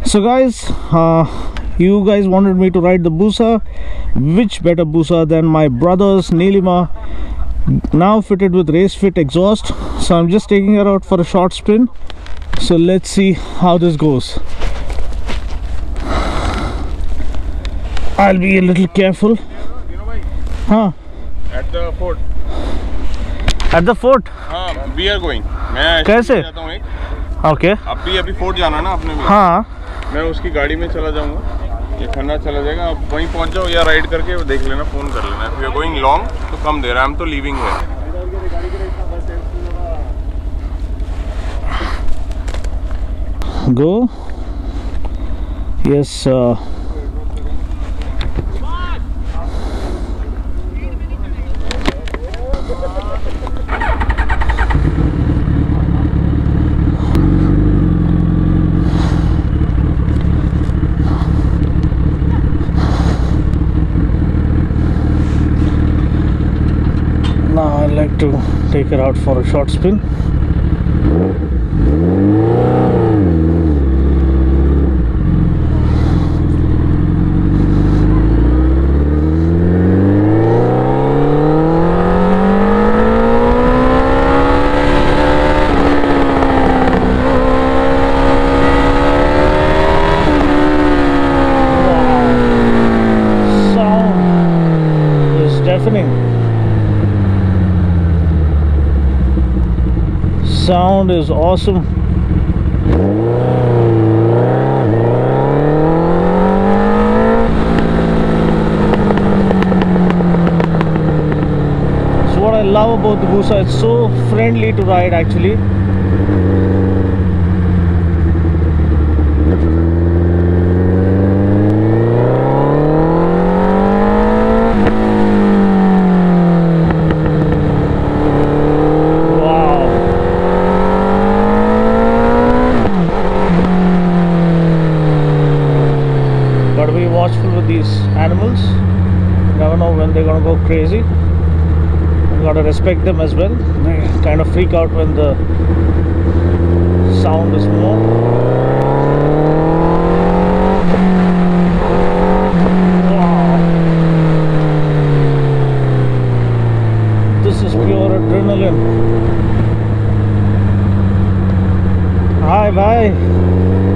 So guys, you guys wanted me to ride the Busa. Which better Busa than my brother's Nilima, now fitted with race fit exhaust. So I'm just taking her out for a short spin. So let's see how this goes. I'll be a little careful. Huh? At the fort. At the fort? हाँ, we are going. मैं कैसे? जाता हूँ एक. Okay. अभी fort जाना ना अपने में. हाँ. मैं उसकी गाड़ी में चला जाऊँगा. ये खन्ना चला जाएगा. आप वहीं पहुँच जाओ या राइड करके देख लेना, फोन कर लेना. If you are going long, तो कम दे रहा है. I'm तो leaving है. Go. Yes. Now I like to take her out for a short spin. Sound is awesome. So what I love about the Busa, it's so friendly to ride actually. Watchful with these animals. Never know when they're gonna go crazy. You gotta respect them as well. They kind of freak out when the sound is more. Wow. This is pure adrenaline. Hi, bye.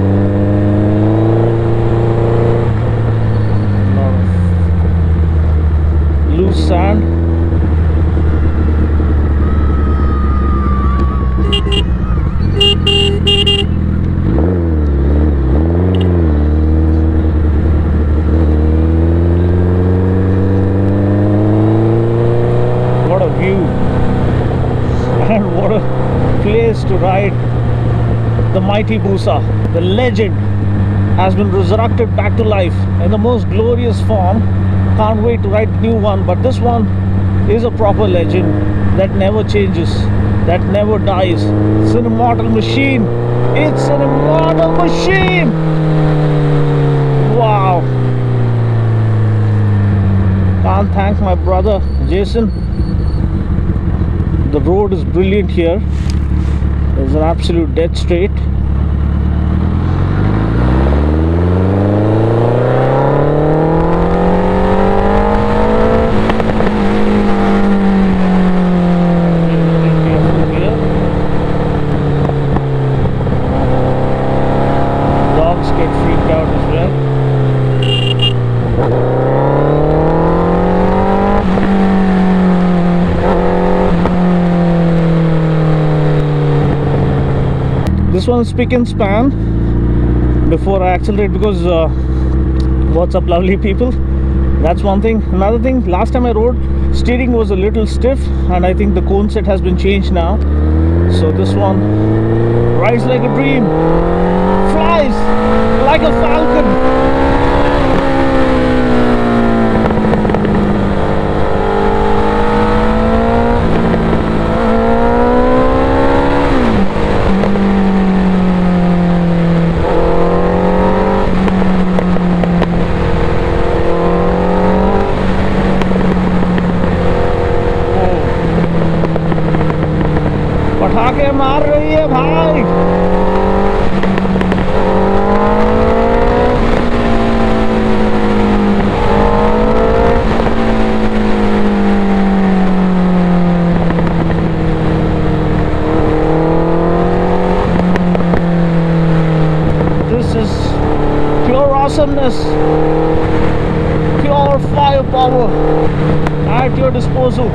Loose sand. What a view, and what a place to ride. The mighty Busa, the legend, has been resurrected back to life in the most glorious form. Can't wait to ride the new one, but this one is a proper legend that never changes, that never dies. It's an immortal machine. It's an immortal machine. Wow. Can't thank my brother Jason. The road is brilliant here. There's an absolute dead straight. This one is spick and span before I accelerate, because what's up lovely people, that's one thing. Another thing, last time I rode, steering was a little stiff, and I think the cone set has been changed now. So this one rides like a dream, flies like a falcon. पटाखे मार रही है भाई। goodness, pure firepower at your disposal.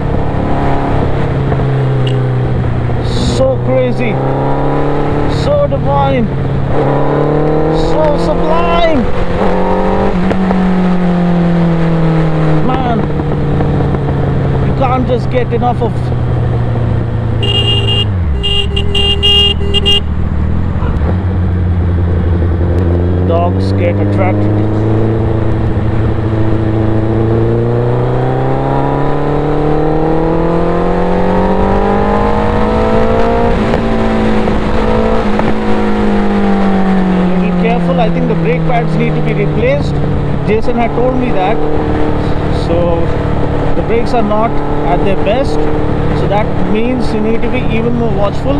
So crazy, so divine, so sublime. Man, you can't just get enough of. Dogs get attracted. I think the brake pads need to be replaced. Jason had told me that. So the brakes are not at their best. So that means you need to be even more watchful.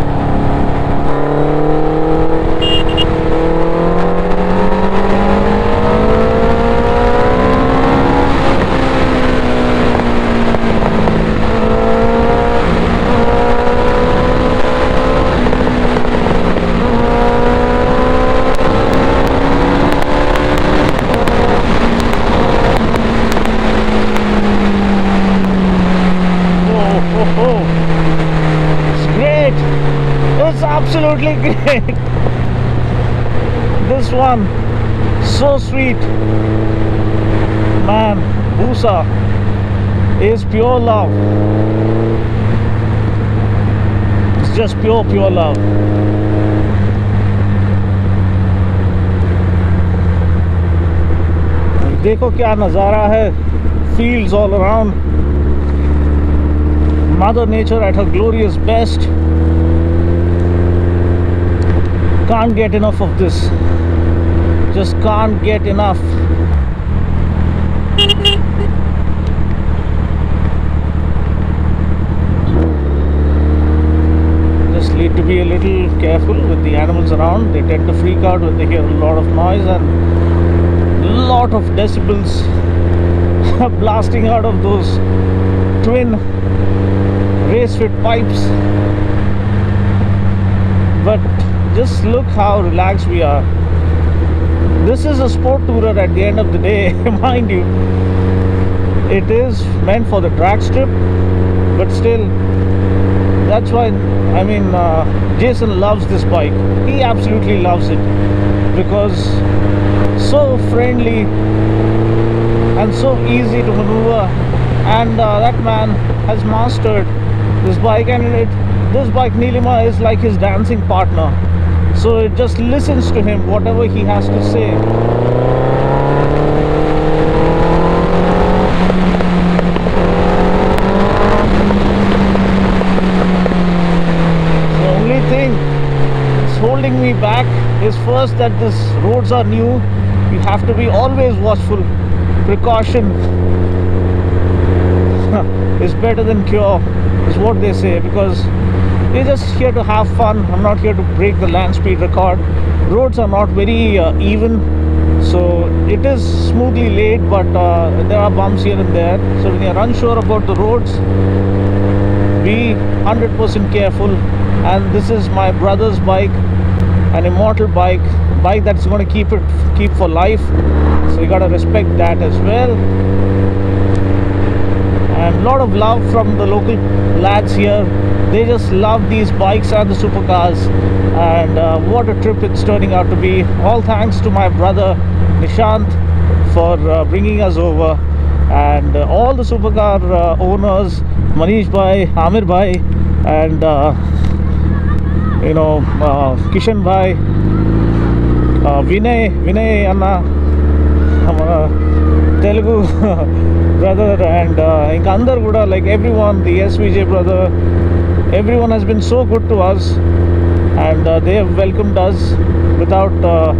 Absolutely great. This one, so sweet. Man, Busa is pure love. It's just pure love. देखो क्या नज़ारा है. Fields all around. Mother Nature at her glorious best. Can't get enough of this. Just can't get enough. Just need to be a little careful with the animals around. They tend to freak out when they hear a lot of noise and a lot of decibels blasting out of those twin race fit pipes. But just look how relaxed we are. This is a sport tourer at the end of the day, mind you. It is meant for the drag strip, but still, that's why, I mean, Jason loves this bike. He absolutely loves it because so friendly and so easy to maneuver, and that man has mastered this bike, and this bike Neelima is like his dancing partner. So it just listens to him, whatever he has to say. The only thing that's holding me back is first that these roads are new. You have to be always watchful. Precaution is better than cure, is what they say, because we're just here to have fun. I'm not here to break the land speed record. Roads are not very even, so it is smoothly laid, but there are bumps here and there. So when you're unsure about the roads, be 100% careful. And this is my brother's bike, an immortal bike that's going to keep for life. So you got to respect that as well. And a lot of love from the local lads here. They just love these bikes and the supercars, and what a trip it's turning out to be. All thanks to my brother Nishant for bringing us over, and all the supercar owners, Manish bhai, Amir bhai, and Kishan bhai, Vinay Anna, Telugu brother, and Andar Guda, like everyone, the SVJ brother. Everyone has been so good to us, and they have welcomed us without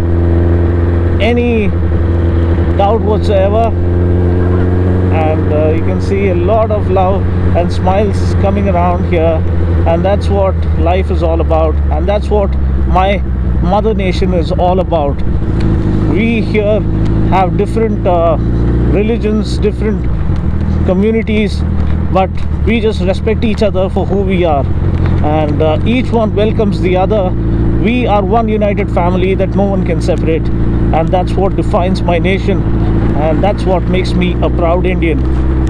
any doubt whatsoever. And you can see a lot of love and smiles coming around here, and that's what life is all about, and that's what my Mother Nation is all about. We here have different religions, different communities, but we just respect each other for who we are, and each one welcomes the other We are one united family that no one can separate, and that's what defines my nation, and that's what makes me a proud Indian.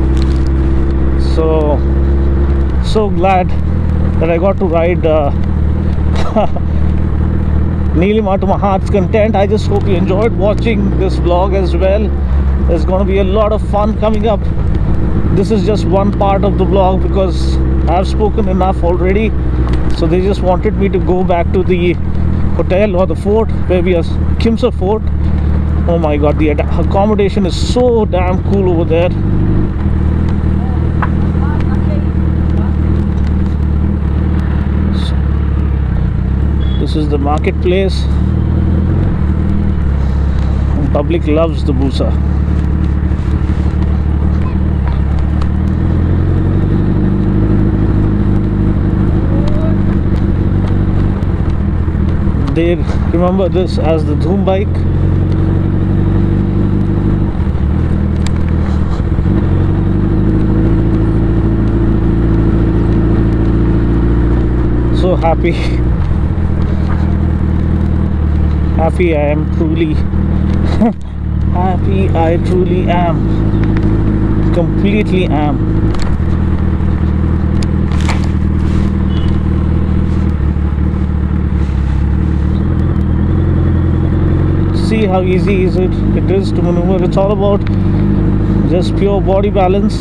So glad that I got to ride Nilima to my heart's content. I just hope you enjoyed watching this vlog as well. There's going to be a lot of fun coming up. This is just one part of the vlog because I've spoken enough already. So they just wanted me to go back to the hotel or the fort where we are, Khimsar Fort. Oh my god, the accommodation is so damn cool over there. This is the marketplace. And public loves the Busa. They remember this as the Dhoom bike. So happy. Happy I am truly. Happy I truly am. Completely am. See how easy it is to maneuver. It's all about just pure body balance.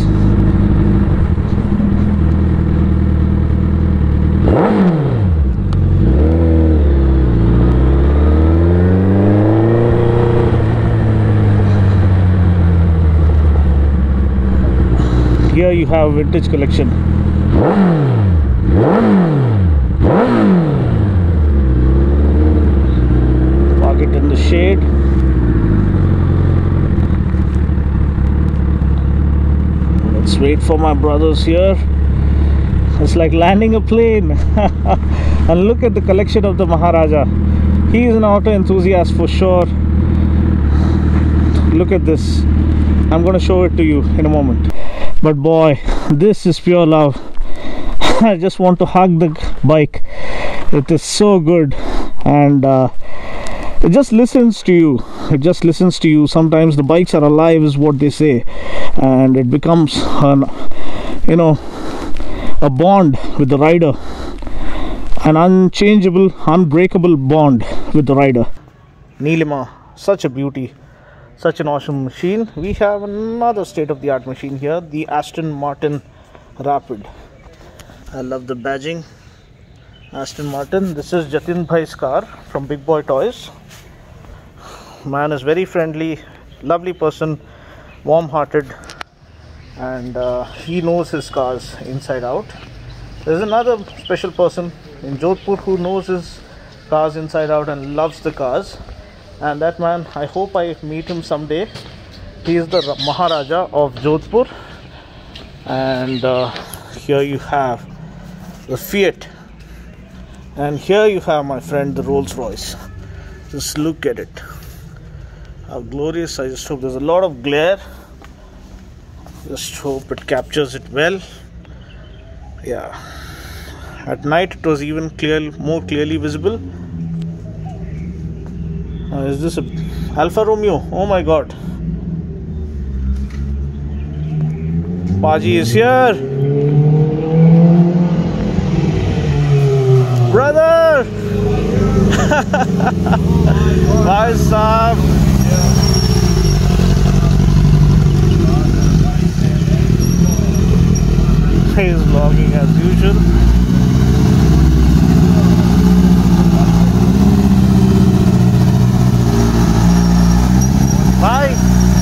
Here you have vintage collection. Park it in the shade. Let's wait for my brothers here. It's like landing a plane. And look at the collection of the Maharaja. He is an auto enthusiast for sure. Look at this. I'm going to show it to you in a moment. But boy, this is pure love. I just want to hug the bike. It is so good, and it just listens to you. It just listens to you. Sometimes the bikes are alive is what they say, and it becomes an, you know, a bond with the rider, an unchangeable, unbreakable bond with the rider. Nilima, such a beauty. Such an awesome machine. We have another state-of-the-art machine here, the Aston Martin Rapid. I love the badging. Aston Martin. This is Jatin Bhai's car from Big Boy Toys. Man is very friendly, lovely person, warm-hearted, and he knows his cars inside out. There's another special person in Jodhpur who knows his cars inside out and loves the cars. And that man, I hope I meet him someday. He is the Maharaja of Jodhpur. And here you have the Fiat. And here you have, my friend, the Rolls Royce. Just look at it. How glorious. I just hope there's a lot of glare. Just hope it captures it well. Yeah. At night it was even more clearly visible. Is this a Alfa Romeo? Oh my god. Paji is here. Brother! Bye, Saab. He's vlogging as usual. Bye.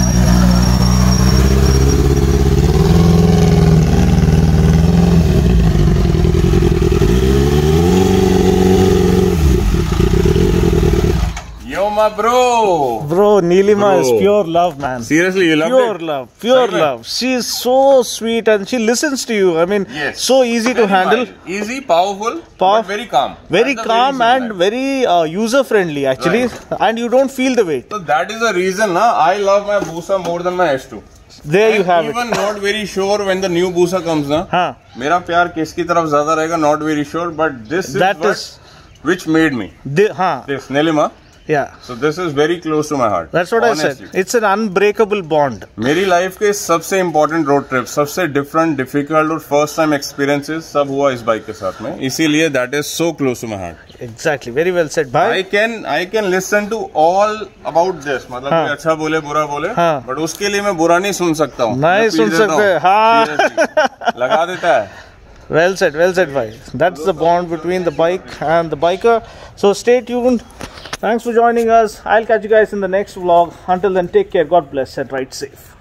Yo, my bro. Bro, Nilima is pure love, man. Seriously, you love it? Pure love. She is so sweet and she listens to you. I mean, yes. So easy to handle. Mild. Easy, powerful, but very calm. Very calm and very user-friendly, actually. Right. And you don't feel the weight. So that is the reason I love my Busa more than my S2. There you have it. Even not very sure when the new Busa comes, na. हाँ. मेरा प्यार किसकी तरफ ज़्यादा रहेगा, not very sure, but this is which made me this Nilima. Yeah. So this is very close to my heart. That's what honestly. I said. It's an unbreakable bond. मेरी life के सबसे important road trip, सबसे different, difficult और first time experiences सब हुआ इस bike के साथ में. इसीलिए that is so close to my heart. Exactly. Very well said, bhai. I can listen to all about this. मतलब कोई अच्छा बोले बुरा बोले. But उसके लिए मैं बुरा नहीं सुन सकता हूँ. नहीं सुन सकते. हाँ. लगा देता है. Well said, bhai. That's the bond between the bike and the biker. So stay tuned. Thanks for joining us. I'll catch you guys in the next vlog. Until then, take care. God bless and ride safe.